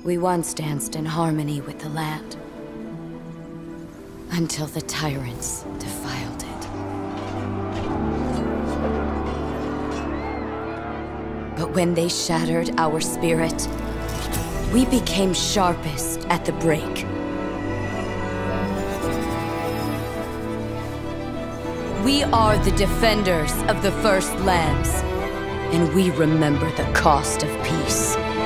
We once danced in harmony with the land. Until the tyrants defiled it. But when they shattered our spirit, we became sharpest at the break. We are the defenders of the First Lands, and we remember the cost of peace.